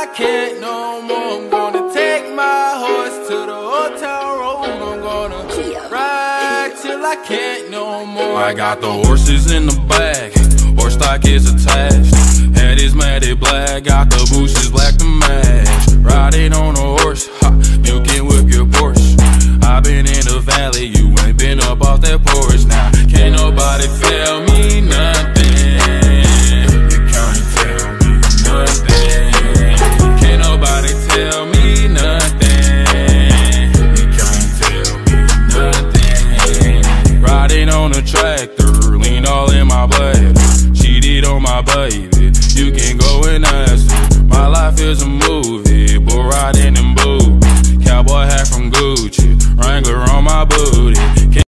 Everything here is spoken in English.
I can't no more. I'm gonna take my horse to the Old Town Road. I'm gonna ride till I can't no more. I got the horses in the bag, horse stock is attached. Head is matted black, got the bushes black to match. Riding on a horse, ha, you can whip your Porsche. I been in the valley, you ain't been up off that porch. Now, can't nobody tell me nothing. You can't tell me nothing. Can't nobody tell me nothing. You can't tell me nothing. Riding on a tractor, lean all in my blood. Cheated on my baby, you can go and ask her. My life is a movie, bull riding in boots. Cowboy hat from Gucci, Wrangler on my booty.